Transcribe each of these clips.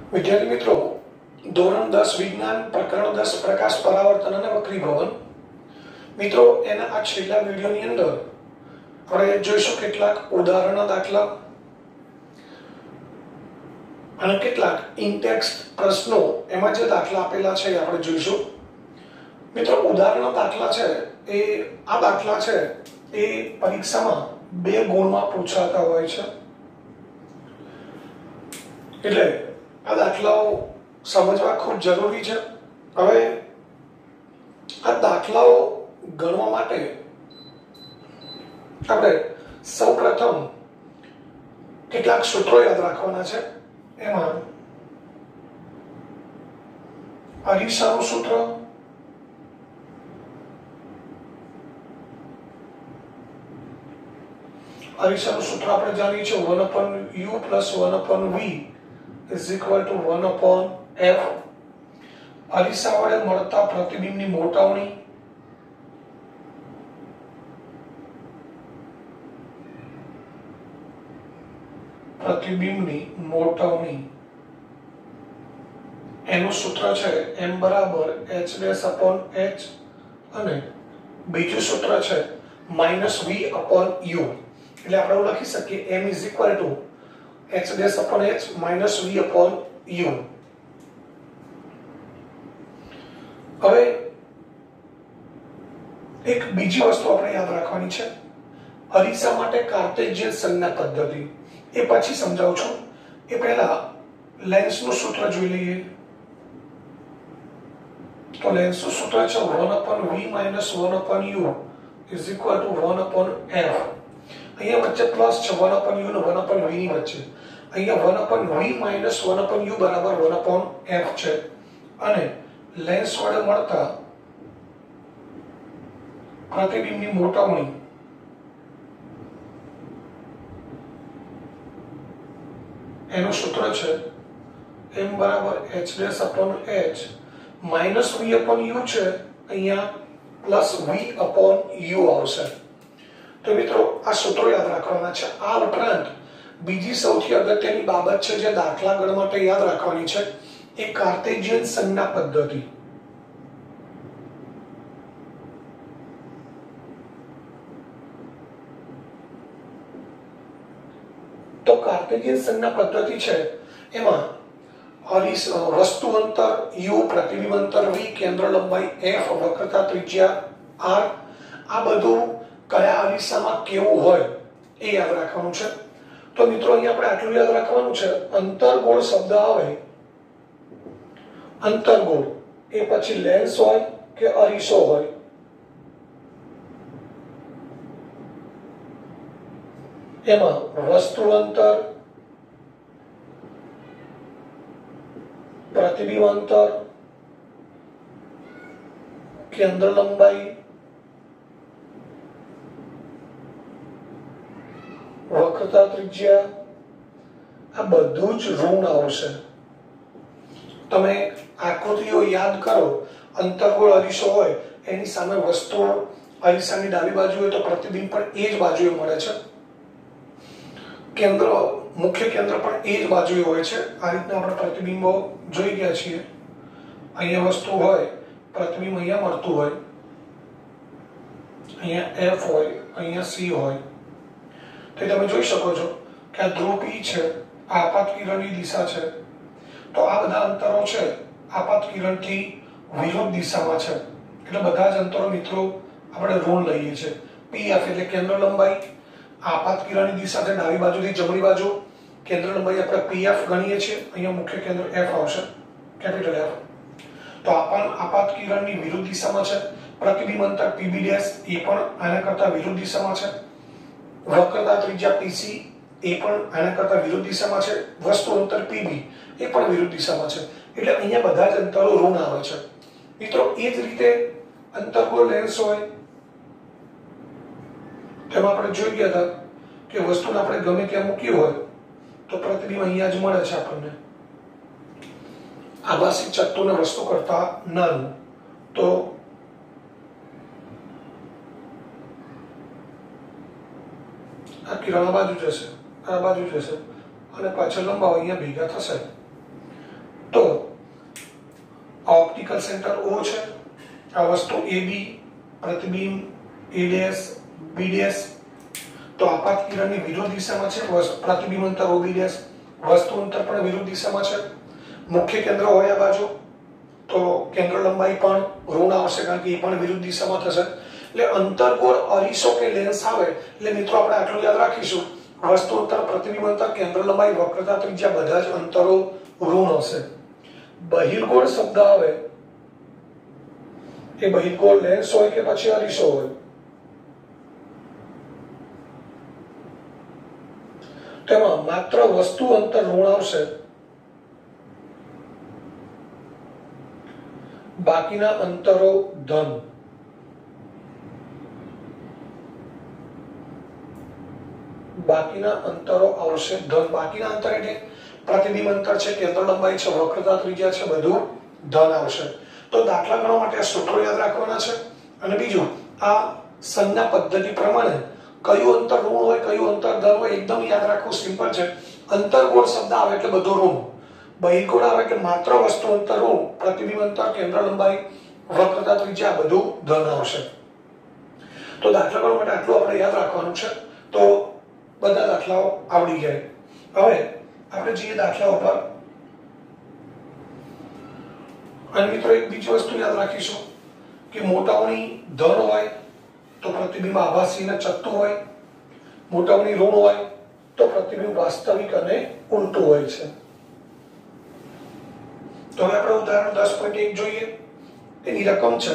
વિદ્યાર્થી મિત્રો, ધોરણ 10 વિજ્ઞાન પ્રકરણ 10 પ્રકાશ પરાવર્તન અને વક્રીભવન મિત્રો, એના આ છેલ્લા વિડિયોની અંદર આપણે જોઈશું કેટલાક ઉદાહરણના દાખલા અને કેટલાક ઇન્ટેક્સ્ટ પ્રશ્નો. એમાં જે દાખલા આપેલા છે એ આપણે જોઈશું. મિત્રો, ઉદાહરણના દાખલા છે એ આ દાખલા છે એ પરીક્ષામાં 2 ગુણમાં પૂછાતા હોય છે. એટલે આ દાખલાઓ સમજવા ખૂબ જરૂરી છે. હવે આ દાખલાઓ ગણવા માટે આપણે સૌપ્રથમ કેટલાક સૂત્રો યાદ રાખવાના છે. એમાં અરીસાનું સૂત્ર, અરીસાનું સૂત્ર આપણે જાણીએ છીએ 1/u + 1/v is equal to 1/f. અરીસા વડે મળતા પ્રતિબિંબની મોટાવણી, પ્રતિબિંબની મોટાવણી એનું સૂત્ર છે m = h'/h અને બીજું સૂત્ર છે -v/u. એટલે આપણે એવું લખી શકીએ m = h'/h -v/u. હવે એક બીજી વસ્તુ આપણે યાદ રાખવાની છે. અરીસા માટે કાર્ટેશિયન સંજ્ઞા પદ્ધતિ એ પછી સમજાવું છું. એ પહેલા લેન્સનું સૂત્ર જોઈ લઈએ. તો લેન્સનું સૂત્ર છે 1/v - 1/u is equal to 1/f. અહીંયા વચ્ચે પ્લસ છે 1/u અને 1/v ની વચ્ચે. અહીંયા 1/v - 1/u બરાબર 1/f છે. અને લેન્સ વડે મળતા પ્રતિબિંબની મોટાવણી એનું સૂત્ર છે m = h'/h -v/u છે. અહીંયા +v/u આવશે. તો મિત્રો, આ સૂત્રો યાદ રાખવાના છે. આ ઉપરાંત બીજી સૌથી અગત્યની બાબત છે જે દાખલા ગણ માટે યાદ રાખવાની છે એ કાર્ટેશિયન સંજ્ઞા પદ્ધતિ. તો કાર્ટેશિયન સંજ્ઞા પદ્ધતિ છે એમાં વસ્તુ અંતર u, પ્રતિબિંબ અંતર v, કેન્દ્ર લંબાઈ f, વક્રતા ત્રિજ્યા r, આ બધું કયા અરીસામાં કેવું હોય એ યાદ રાખવાનું છે. તો મિત્રો, અહીંયા આપણે આટલું યાદ રાખવાનું છે. અંતર્ગોળ શબ્દ આવે, અંતર્ગોળ એ પછી લેન્સ હોય કે અરીસો હોય, એમાં વસ્તુ અંતર, પ્રતિબિંબ અંતર, કેન્દ્ર લંબાઈ, વક્રતા ત્રિજ્યા, આ બધું જ ઋણ આવશે. તમે આકૃતિઓ યાદ કરો. અંતર્ગોળ અરીસો હોય એની સામે વસ્તુ અરીસાની ડાબી બાજુ હોય તો પ્રતિબિંબ પણ એ જ બાજુએ મળે છે. કેન્દ્ર, મુખ્ય કેન્દ્ર પણ એ જ બાજુએ હોય છે. આ રીતના આપણે પ્રતિબિંબો જોઈ ગયા છીએ. અહીંયા વસ્તુ હોય, પ્રતિબિંબ અહીંયા મળતું હોય, અહીંયા f હોય, અહીંયા c હોય. તો તમે જોઈ શકો છો કે આ ધ્રુવ P છે, આ આપાત કિરણની દિશા છે. તો આ બધા અંતરો છે આપાત કિરણથી વિરુદ્ધ દિશામાં છે. એટલે બધા જ અંતરો મિત્રો આપણે ઋણ લઈએ છીએ. pf એટલે કેન્દ્ર લંબાઈ, આપાત કિરણની દિશા છે ડાબી બાજુથી જમણી બાજુ. કેન્દ્ર લંબાઈ આપણે pf ગણીએ છીએ. અહીંયા મુખ્ય કેન્દ્ર f આવશે, કેપિટલ F. તો આપાત કિરણની વિરુદ્ધ દિશામાં છે. પ્રતિબિંબ અંતર pb' એ પણ આના કરતા વિરુદ્ધ દિશામાં છે. વક્રતા ત્રિજ્યા pc એ પણ આના કરતા વિરુદ્ધ દિશામાં છે. વસ્તુ અંતર pb એ પણ વિરુદ્ધ દિશામાં છે. એટલે અહીંયા બધા જ અંતરો ઋણ આવે છે. મિત્રો, એ જ રીતે અંતર્ગોળ લેન્સ હોય તેમાં આપણે જોઈ ગયા હતા કે વસ્તુને આપણે ગમે ત્યાં મૂકી હોય તો પ્રતિબિંબ અહીંયા જ મળે છે આપણને. આભાસી ચત્તુને વસ્તુ કરતા નાનું. તો આ કિરણ આ બાજુ જશે, આ બાજુ જશે અને પાછળ લંબાવ અહીંયા ભેગા થશે. તો આ ઓપ્ટિકલ સેન્ટર O છે, આ વસ્તુ AB, પ્રતિબિંબ A', B', તો આપાત કિરણની વિરુદ્ધ દિશામાં છે, પ્રતિબિંબ અંતર OB', વસ્તુ અંતર પણ વિરુદ્ધ દિશામાં છે, મુખ્ય કેન્દ્ર હોય આ બાજુ, તો કેન્દ્ર લંબાઈ પણ ઋણ આવશે કારણ કે એ પણ વિરુદ્ધ દિશામાં થશે. એટલે અંતર્ગોળ અરીસો કે લેન્સ આવે એટલે મિત્રો આપણે આટલું યાદ રાખીશું, વસ્તુ અંતર, પ્રતિબિંબ અંતર, કેન્દ્ર લંબાઈ, વક્રતા ત્રિજ્યા બધા જ અંતરો ઋણ હશે. બહિર્ગોળ શબ્દ આવે એ બહિર્ગોળ લેન્સ હોય કે પછી અરીસો હોય, તેમાં માત્ર વસ્તુ અંતર ઋણ આવશે, બાકીના અંતરો ધન. બાકીના અંતરો આવશે ધન. બાકીના અંતર એટલે પ્રતિબિંબ અંતર છે, કેન્દ્ર લંબાઈ છે, વક્રતા ત્રિજ્યા છે, બધું ધન આવશે. તો દાખલા ગણવા માટે આ સૂત્રો યાદ રાખવાના છે. અને બીજું, આ સંજ્ઞા પદ્ધતિ પ્રમાણે કયું અંતર ઋણ હોય કયું અંતર ધન હોય એકદમ યાદ રાખવું સિમ્પલ છે. અંતર્ગોળ શબ્દ આવે એટલે બધું ઋણ, બહિર્ગોળ આવે એટલે માત્ર વસ્તુ અંતર ઋણ, પ્રતિબિંબ અંતર, કેન્દ્ર લંબાઈ, વક્રતા ત્રિજ્યા બધું ધન આવશે. તો દાખલા ગણવા માટે આટલું આપણે યાદ રાખવાનું છે. તો બધા દાખલાઓ આવડી જાય. હવે આપણે જઈએ દાખલા ઉપર. અને મિત્રો એક બીજી વસ્તુ યાદ રાખીશું કે મોટાઓની ધન હોય તો પ્રતિબિંબ આભાસી અને ચત્તુ હોય, મોટાઓની ઋણ હોય તો પ્રતિબિંબ વાસ્તવિક અને ઉલટું હોય છે. તો હવે આપણે ઉદાહરણ 10.1 જોઈએ. એની રકમ છે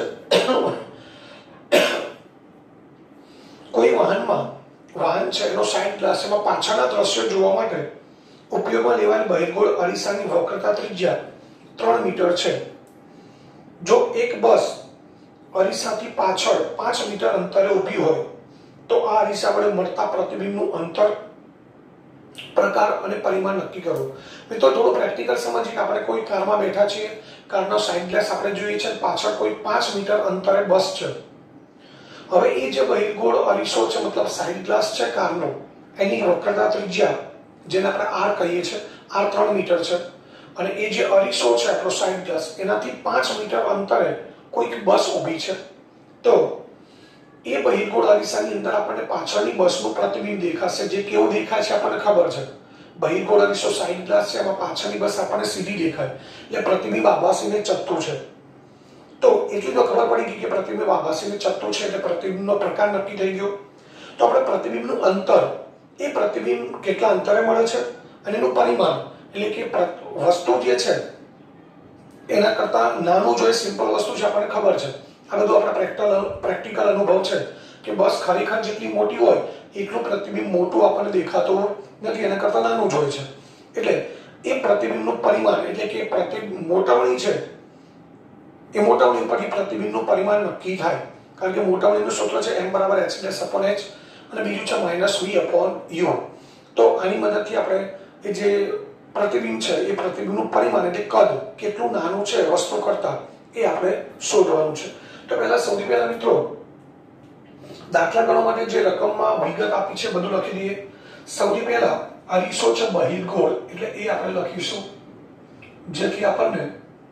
કોઈ વાહન છે એનો સાઇડ ગ્લાસ, એમાં પાછળના દ્રશ્યો જોવા માટે ઉપયોગમાં લેવાયેલ બહિર્ગોળ અરીસાની વક્રતા ત્રિજ્યા 3 મીટર છે. જો એક બસ અરીસાથી પાછળ 5 મીટર અંતરે ઊભી હોય તો આ અરીસા વડે મળતા પ્રતિબિંબનું અંતર, પ્રકાર અને પરિમાણ નક્કી કરો. મિત્રો થોડું પ્રેક્ટિકલ સમજીએ. આપણે કોઈ કારમાં બેઠા છીએ, કારનો સાઇડ ગ્લાસ આપણે જોઈએ છે, પાછળ કોઈ 5 મીટર અંતરે બસ છે. હવે એ જે બહિર્ગોળ અરીસો છે, મતલબ સાઇડ ગ્લાસ છે કારનો, એની વક્રતા ત્રિજ્યા જેને આપણે R કહીએ છીએ, R 3 મીટર છે. અને એ જે અરીસો છે આપણો સાઇડ ગ્લાસ, એનાથી 5 મીટર અંતરે કોઈક બસ ઊભી છે. તો એ બહિર્ગોળ અરીસાની અંદર આપણને પાછળની બસનું પ્રતિબિંબ દેખાશે. જે કેવું દેખાય છે આપણને ખબર છે. બહિર્ગોળ અરીસો સાઇડ ગ્લાસ છે, એમાં પાછળની બસ આપણને સીધી દેખાય એટલે પ્રતિબિંબ આભાસી ને ચત્તુ છે. તો એટલી તો ખબર પડી ગઈ કે પ્રતિબિંબ આભાસી ને ચત્તુ છે એટલે પ્રતિબિંબનો પ્રકાર નક્કી થઈ ગયો. તો આપણે પ્રતિબિંબનું અંતર, એ પ્રતિબિંબ કેટલા અંતરે મળે છે અને એનું પરિમાણ એટલે કે વસ્તુ જે છે એના કરતા નાનું જો સિમ્પલ વસ્તુ છે આપણને ખબર છે. આ બધું આપણે પ્રેક્ટિકલ અનુભવ છે કે બસ ખરેખર જેટલી મોટી હોય એટલું પ્રતિબિંબ મોટું આપણને દેખાતું નથી, એના કરતા નાનું જ હોય છે. એટલે એ પ્રતિબિંબનું પરિમાણ એટલે કે પ્રતિબિંબ મોટાવણી છે, એ મોટાવણી ઉપરથી પ્રતિબિંબનું પરિમાણ નક્કી થાય. કારણ કે મોટાવણીનું સૂત્ર છે m = h'/h અને બીજું છે -v/u. તો આની મદદથી આપણે એ જે પ્રતિબિંબ છે એ પ્રતિબિંબનું પરિમાણ એટલે કદ કેટલું નાનું છે વસ્તુ કરતા એ આપણે શોધવાનું છે. તો સૌથી પહેલા મિત્રો દાખલા ગણવા માટે જે રકમમાં વિગત આપી છે બધું લખી દઈએ. સૌથી પહેલા અરીસો છે બહિર્ગોળ એટલે એ આપણે લખીશું, જેથી આપણને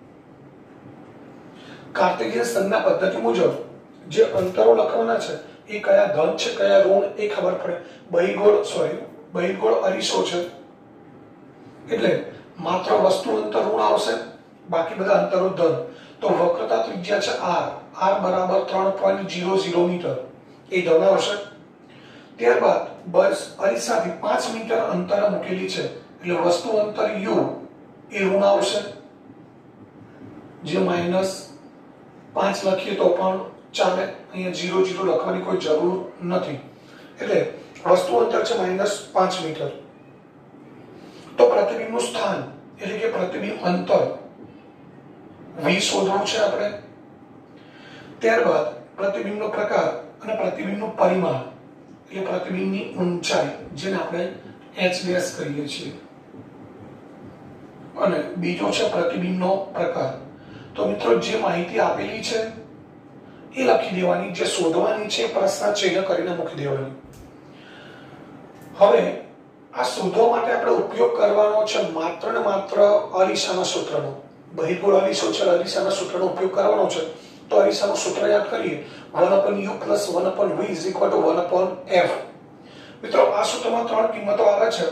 કાર્ટેશિયન સંજ્ઞા પદ્ધતિ મુજબ જે અંતરો લખવાના છે એ કયા ધન છે કયા ઋણ એ ખબર પડે. બહિર્ગોળ અરીસો છે એટલે માત્ર વસ્તુ અંતર ઋણ આવશે, બાકી બધા અંતરો ધન. તો વક્રતા ત્રિજ્યા છે R = 3.00 મીટર, એ ધન આવશે. ત્યારબાદ બસ અરીસાથી 5 મીટર અંતરે મૂકેલી છે એટલે વસ્તુ અંતર U એ ઋણ આવશે, જે -5 લખીએ તો પણ ચાલે. અહીંયા 0 લખવાની કોઈ જરૂર નથી. એટલે વસ્તુ અંતર છે -5 મીટર. તો પ્રતિબિંબનું સ્થાન એટલે કે પ્રતિબિંબ અંતર V શોધવું છે આપણે. ત્યારબાદ પ્રતિબિંબનો પ્રકાર અને પ્રતિબિંબનું પરિમાણ એટલે પ્રતિબિંબની ઊંચાઈ જેને આપણે h' કહીએ છીએ. અને બીજો છે પ્રતિબિંબનો પ્રકાર. તો મિત્રો જે માહિતી આપેલી છે એ લખી દેવાની, જે શોધવાની છે પ્રશ્ન ચિહ્ન કરીને મૂકી દેવાની. હવે આ શોધવા માટે આપણે ઉપયોગ કરવાનો છે માત્ર ને માત્ર અરીસાના સૂત્રનો. બહિર્ગોળ અરીસો છે, અરીસાના સૂત્રનો ઉપયોગ કરવાનો છે. તો અરીસાનું સૂત્ર યાદ કરીએ, 1/u + 1/v = 1/f. મિત્રો આ સૂત્રમાં ત્રણ કિંમતો આવે છે,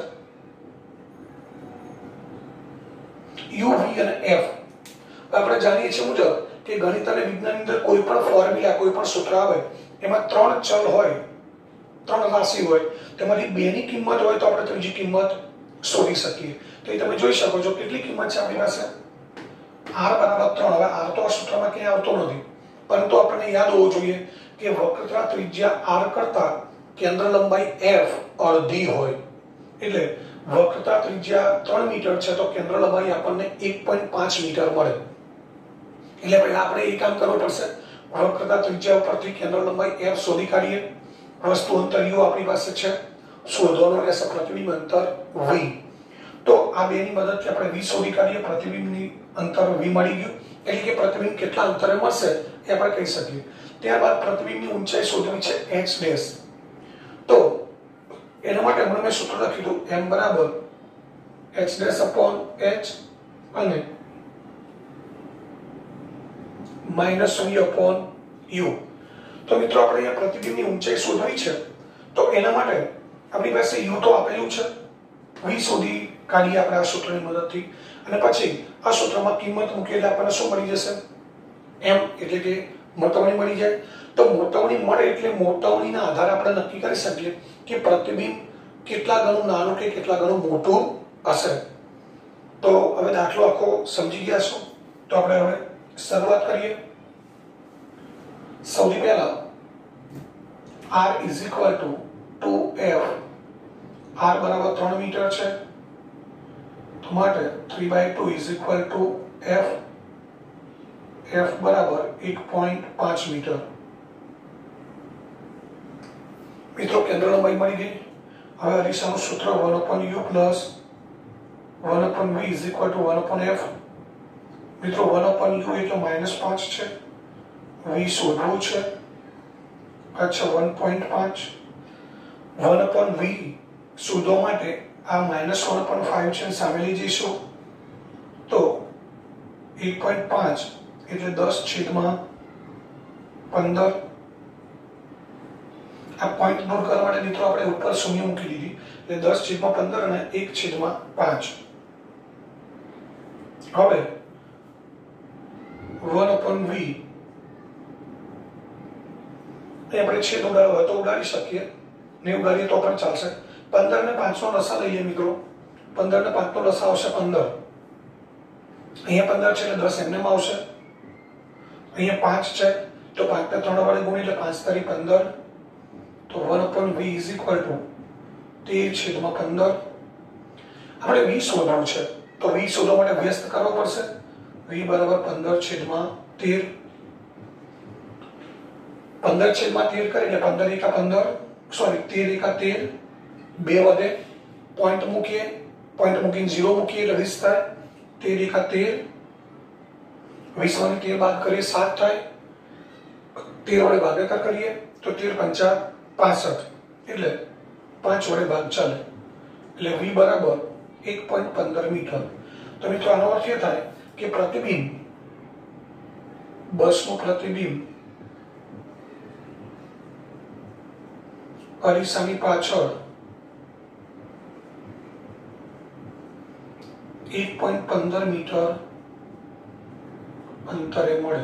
u, v અને f. આપણે જાણીએ છીએ મુજબ કે ગણિત અને વિજ્ઞાનની અંદર કોઈ પણ ફોર્મ્યુલા, કોઈ પણ સૂત્ર આવે એમાં ત્રણ ચલ હોય, ત્રણ રાશિ હોય, તેમાંથી બેની કિંમત હોય તો આપણે ત્રીજી કિંમત શોધી શકીએ. તો એ તમે જોઈ શકો છો કેટલી કિંમત છે આપણી પાસે, r = 3. હવે r તો આ સૂત્રમાં ક્યાંય આવતો નથી, પરંતુ આપણને યાદ હોવું જોઈએ કે વક્રતા ત્રિજ્યા r કરતા કેન્દ્ર લંબાઈ f અડધી હોય. એટલે વક્રતા ત્રિજ્યા 3 મીટર છે તો કેન્દ્ર લંબાઈ આપણને 1.5 મીટર મળે. એટલે પહેલા આપણે એ કામ કરવું પડશે, વક્રતા ત્રિજ્યા ઉપરથી કેન્દ્ર લંબાઈ f શોધી કાઢીએ. વસ્તુ અંતર u આપણી પાસે છે, શોધવાનું રહેશે પ્રતિબિંબ અંતર v. તો આ બેની મદદથી આપણે v શોધી કાઢીએ. પ્રતિબિંબની અંતર v મળી ગયું, એટલે કે પ્રતિબિંબ કેટલા અંતરે મળશે એ આપણે કહી શકીએ. ત્યારબાદ પ્રતિબિંબની ઊંચાઈ શોધવી છે h'. તો એના માટે હમણાં મેં સૂત્ર લખ્યું હતું, m = h'/h અને -v/u. તો મિત્રો આપણે અહીંયા પ્રતિબિંબની ઊંચાઈ શોધવી છે, તો એના માટે આપણી પાસે u તો આપેલું છે, v શોધી કાઢીએ આપણે આ સૂત્રની મદદથી. અને પછી આ સૂત્રમાં કિંમત મૂકીએ એટલે આપણને શું મળી જશે, m, એટલે કે મોટવણી મળી જાય. તો મોટવણી મળે એટલે મોટવણીના આધારે આપણે નક્કી કરી શકીએ કે પ્રતિબિંબ કેટલા ગણું નાનું કે કેટલા ગણું મોટું હશે. તો હવે દાખલો આખો સમજી ગયા છો, તો આપણે હવે શરૂઆત કરીએ. સૌથી પહેલા r = 2f. r = 3 મીટર છે, તો માટે 3/2 = f. f = 1.5 metre. મિત્રો કેન્દ્ર લંબાઈ મળી ગઈ. હવે અરીસાનું સૂત્ર 1/u + 1/v = 1/f. મિત્રો 1/u એટલે -5 છે, v શોધવું છે, અચ્છા 1.5. 1/v શોધવા માટે આ -1/5 છે, સામે લઈ જઈશું તો 1.5 એટલે 10/15. આ પોઈન્ટ દૂર કરવા માટે મિત્રો આપણે ઉપર શૂન્ય મૂકી દીધી, એટલે 10/15 અને 1/5. હવે 1/v આપણે છેદ ઉડાડવો હોય તો ઉડાડી શકીએ, નહીં ઉડાડીએ તો પણ ચાલશે. 15 ને 5 નો લસા લઈએ મિત્રો. 15 ને 5 નો લસા આવશે 15. અહીંયા 15 છે એટલે 10 એમને આવશે. અહીંયા 5 છે તો 5 ને 3 વડે ગુણીએ એટલે 5 તારી 15. તો 1/v = 13/15. આપણે v શોધવાનું છે, તો v શોધવા માટે વ્યસ્ત કરવો પડશે. v = 15/13. 15/13 કરીએ એટલે 15 × 15, સોરી 13 × 13, 2 વધે, પોઈન્ટ મૂકીએ, પોઈન્ટ મૂકીને 0 મૂકીએ એટલે 20 થાય. 13 × 13, 20 માંથી 13 બાદ કરીએ 7 થાય. 13 વડે ભાગાકાર કરીએ તો 13 × 5 = 65, એટલે 5 વડે ભાગ ચાલે, એટલે v = 1.15 મીટર. તો મિત્રો આનો અર્થ એ થાય કે પ્રતિબિંબ, બસનું પ્રતિબિંબ અરીસાની પાછળ 1.15 મીટર અંતરે મળે.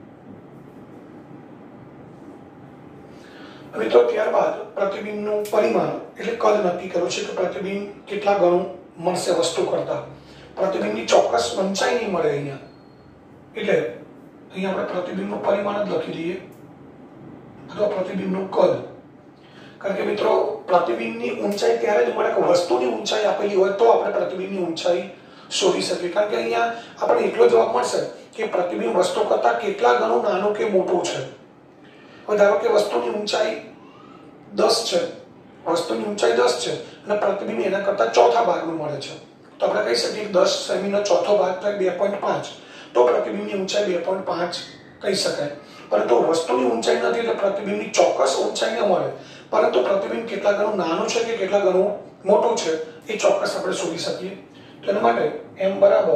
હવે તો ત્યારબાદ પ્રતિબિંબનું પરિમાણ એટલે કદ નક્કી કર્યું છે કે પ્રતિબિંબ કેટલા ગણું મળશે વસ્તુ કરતા. પ્રતિબિંબની ચોક્કસ ઊંચાઈ નહીં મળે અહીંયા, એટલે અહીંયા આપણે પ્રતિબિંબનું પરિમાણ જ લખી દઈએ, અથવા પ્રતિબિંબનું કદ. કારણ કે મિત્રો પ્રતિબિંબની ઊંચાઈ ત્યારે જ મળે કે વસ્તુની ઊંચાઈ આપેલી હોય તો આપણે પ્રતિબિંબની ઊંચાઈ શોધી શકીએ. કારણ કે અહીંયા આપણે એટલો જવાબ મળશે કે પ્રતિબિંબ વસ્તુ કરતા કેટલા ગણું નાનું કે મોટું છે. હવે ધારો કે વસ્તુની ઊંચાઈ 10 છે, વસ્તુની ઊંચાઈ 10 છે અને પ્રતિબિંબ એના કરતા ચોથા ભાગનું મળે છે, તો આપણે કહી શકીએ કે 10 સેમીનો ચોથો ભાગ થાય 2.5, તો પ્રતિબિંબની ઊંચાઈ 2.5 કહી શકાય. પરંતુ વસ્તુની ઊંચાઈ નથી એટલે પ્રતિબિંબની ચોક્કસ ઊંચાઈ ન મળે, પરંતુ પ્રતિબિંબ કેટલા ગણું નાનું છે કે કેટલા ગણું મોટું છે એ ચોક્કસ આપણે શોધી શકીએ. તો એના માટે m બરાબર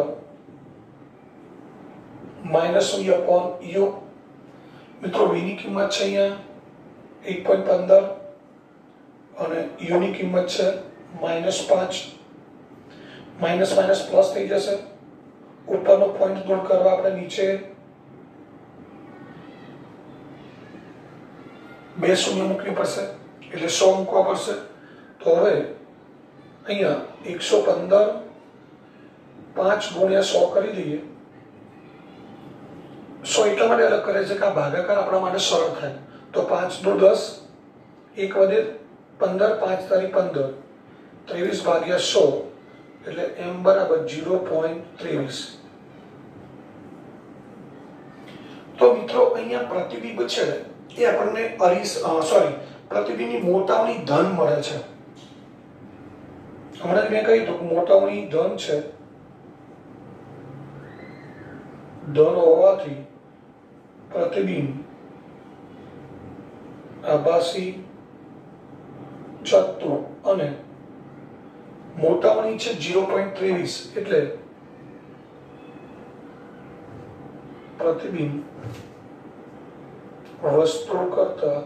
-u/u. મિત્રો v ની કિંમત છે અહીંયા 1.15 અને u ની કિંમત છે -5. માઇનસ માઇનસ પ્લસ થઈ જશે. ઉપરનો પોઈન્ટ દૂર કરવા આપણે નીચે 2 શૂન્ય મૂકવી પડશે એટલે 100 મૂકવા પડશે. તો હવે અહીંયા 115 5 ગુણ્યા 100 કરી દઈએ. 100 એટલા માટે અલગ કરે છે કે આ ભાગાકાર આપણા માટે સરળ થાય. તો 5 દુ 10, 1 વધે 15, 5 તારી 15, 23/100 એટલે m બરાબર 0.23. તો મિત્રો અહીંયા પ્રતિબિંબ છે એ આપણને પ્રતિબિંબની મોટાવની ધન મળે છે. હમણાં મેં કહ્યું હતું મોટાવની ધન છે, ધન હોવાથી પ્રતિબિંબ આભાસી ચત્તુ અને મોટાવની છે 0.23 એટલે પ્રતિબિંબ વસ્તુ કરતા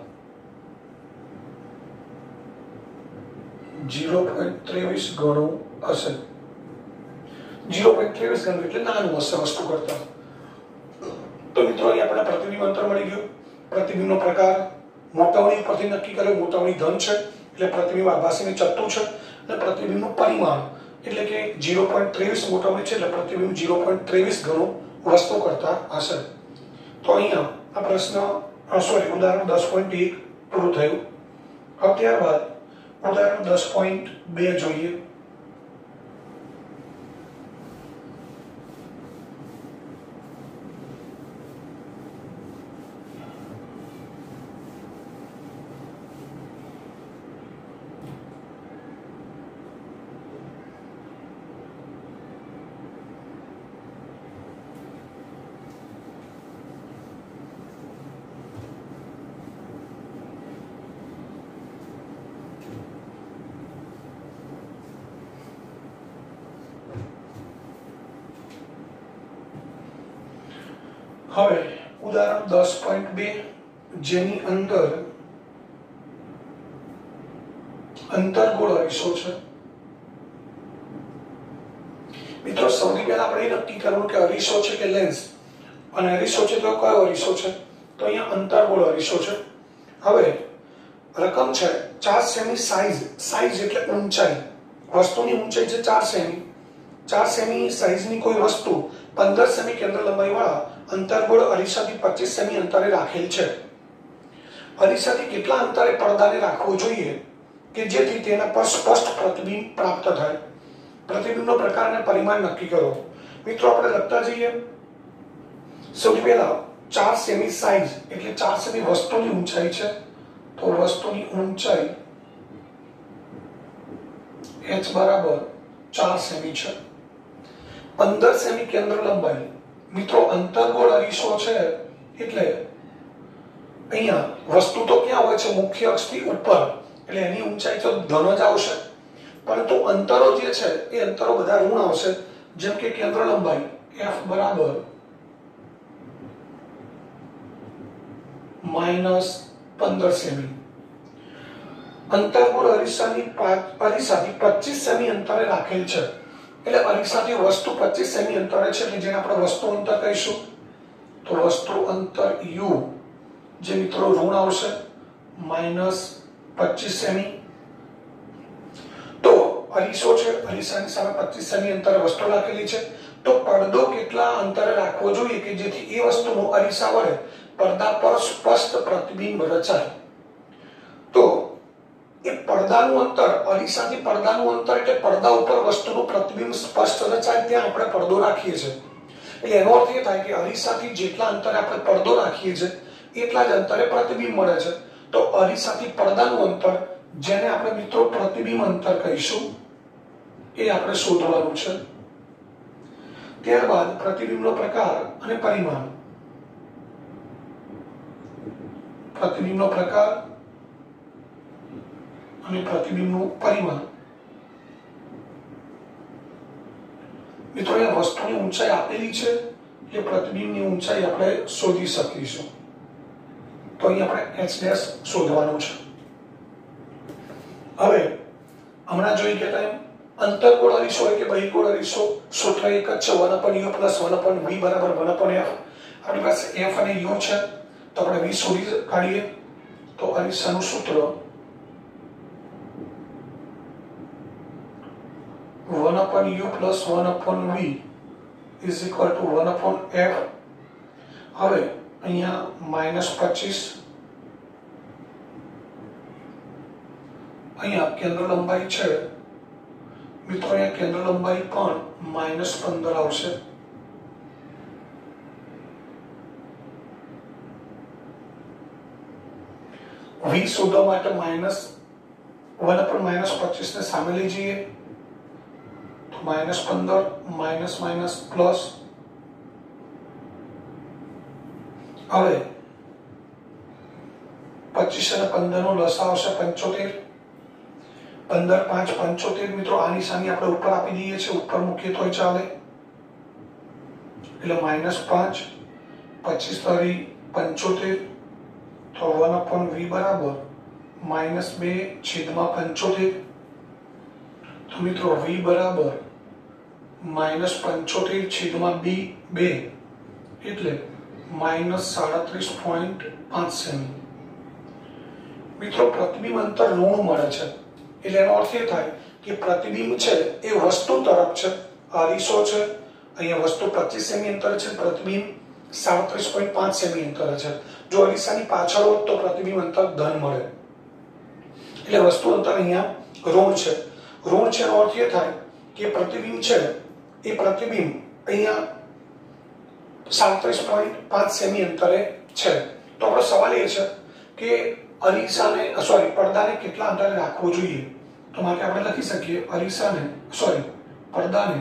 0.23 ગણું હશે. 0.23 ગણું એટલે નાનું હશે વસ્તુ કરતા. તો મિત્રો અહીં આપણે પ્રતિબિંબ અંતર મળી ગયું. પ્રતિબિંબનો પ્રકાર મોટાવણી પરથી નક્કી કર્યો. મોટાવણી ધન છે એટલે પ્રતિબિંબ આભાસીને ચત્તુ છે. અને પ્રતિબિંબનું પરિમાણ એટલે કે 0.23 મોટાવણી છે એટલે પ્રતિબિંબ 0.23 ગણું વસ્તુ કરતા હશે. તો અહીંયા આ પ્રશ્ન ઉદાહરણ 10.1 પૂરું થયું. હવે ત્યારબાદ ઉદાહરણ 10.2 જોઈએ. હવે ઉદાહરણ 10.2 જેની અંદર અંતર્ગોળ અરીસો છે. મિત્રો સૌથી પહેલા આપણે એ નક્કી કરવું કે અરીસો છે કે લેન્સ. અને અરીસો છે તો કયો અરીસો છે? તો અહીંયા અંતર્ગોળ અરીસો છે. હવે રકમ છે 4 સેમી સાઈઝ એટલે ઊંચાઈ. વસ્તુની ઊંચાઈ છે 4 સેમી. 4 સેમી સાઈઝની કોઈ વસ્તુ 15 સેમી કેન્દ્ર લંબાઈ વાળા અંતર્ગોળ અરીસાથી 25 સેમી અંતરે રાખેલ છે. અરીસાથી કેટલા અંતરે પડદાને રાખવો જોઈએ કે જેથી તેના પર સ્પષ્ટ પ્રતિબિંબ પ્રાપ્ત થાય? પ્રતિબિંબનો પ્રકાર અને પરિમાણ નક્કી કરો. મિત્રો આપણે લખતા જઈએ. સૌથી પહેલા 4 સેમી સાઈઝ એટલે 4 સેમી વસ્તુની ઊંચાઈ છે. તો વસ્તુની ઊંચાઈ h બરાબર 4 સેમી છે. 15 સેમી કેન્દ્ર લંબાઈ. મિત્રો અંતર્ગોળ અરીસો છે એટલે અહીંયા વસ્તુ તો ક્યાં હોય છે? મુખ્ય અક્ષથી ઉપર એટલે એની ઊંચાઈ તો ધન જ આવશે. પરંતુ અંતરો જે છે એ અંતરો બધા ઋણ આવશે. જેમ કે કેન્દ્ર લંબાઈ f બરાબર -15 સેમી. અંતર્ગોળ અરીસાથી 25 સેમી અંતરે રાખેલ છે. એટલે અરીસાથી વસ્તુ 25 સેમી અંતરે છે એટલે જેને આપણે વસ્તુ અંતર કહીશું. તો વસ્તુ અંતર u જે મિત્રો ઋણ આવશે -25 સેમી. તો અરીસો છે, અરીસાની સામે 25 સેમી અંતરે વસ્તુ રાખેલી છે. તો પડદો કેટલા અંતરે રાખવો જોઈએ કે જેથી એ વસ્તુનું અરીસા વડે પડદા પર સ્પષ્ટ પ્રતિબિંબ રચાય? તો એ પડદાનું અંતર, અરીસાથી પડદાનું અંતર એટલે પડદા ઉપર વસ્તુનું પ્રતિબિંબ સ્પષ્ટ રચાય ત્યાં આપણે પડદો રાખીએ છીએ. એટલે એનો અર્થ એ થાય કે અરીસાથી જેટલા અંતરે આપણે પડદો રાખીએ છીએ એટલા જ અંતરે પ્રતિબિંબ મળે છે. તો અરીસાથી પડદાનું અંતર જેને આપણે મિત્રો પ્રતિબિંબ અંતર કહીશું એ આપણે શોધવાનું છે. ત્યારબાદ પ્રતિબિંબનો પ્રકાર અને પરિમાણ. પ્રતિબિંબનો પ્રકાર અને પ્રતિબિંબનું પરિમાણ. મિત્રો અહીંયા વસ્તુની ઊંચાઈ આપેલી છે એટલે પ્રતિબિંબની ઊંચાઈ આપણે શોધી શકીશું. તો અહીં આપણે h ડેશ શોધવાનું છે. હવે હમણાં જોઈ કે ટાઈમ અંતર્ગોળ અરીસો હોય કે બહિર્ગોળ અરીસો સૂત્ર એક જ છે 1/u + 1/v બરાબર 1/f. આપણી પાસે f અને u છે તો આપણે v શોધી કાઢીએ. તો અરીસાનું સૂત્ર 1/u + 1/v is equal to 1/f. હવે અહીંયા -25 અહીંયા કેન્દ્ર લંબાઈ છે મિત્રો, અહીંયા કેન્દ્ર લંબાઈ પણ -15 આવશે. v શોધવા માટે -1/-25 ને સામે લઈ જઈએ તો -15 પ્લસ. હવે 25 અને 15 નો લસા આવશે 75. 15 5 75 મિત્રો આ નિશાની આપણે ઉપર આપી દઈએ છીએ, ઉપર મૂકીએ તોય ચાલે. એટલે -5 25 તારી 75 તો 1/v બરાબર -2/75. તો મિત્રો v બરાબર -75/2 એટલે -37.5 સેમી. મિત્રો પ્રતિબિંબ અંતર ઋણ મળે છે એટલે એનો અર્થ એ થાય કે પ્રતિબિંબ છે એ વસ્તુ તરફ છે. અરીસો છે અહીંયા વસ્તુ 25 સેમી અંતરે છે, પ્રતિબિંબ 37.5 સેમી અંતરે છે. જો અરીસાની પાછળ હોત તો પ્રતિબિંબ અંતર ધન મળે. એટલે વસ્તુ અંતર અહીંયા ઋણ છે. ઋણ છે એનો અર્થ એ થાય કે પ્રતિબિંબ છે એ પ્રતિબિંબ અહીંયા 37.5 સેમી અંતરે છે. તો આપણો સવાલ એ છે કે અરીસાને પડદાને કેટલા અંતરે રાખવો જોઈએ. તો માટે આપણે લખી શકીએ પડદાને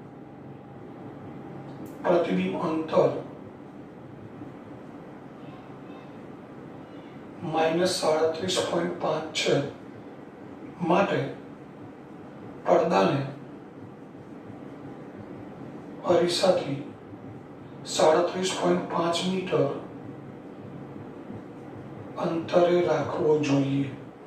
પ્રતિબિંબ અંતર -37.5 છે, માટે પડદાને અરીસાથી 37.5 મીટર અંતરે રાખવો જોઈએ.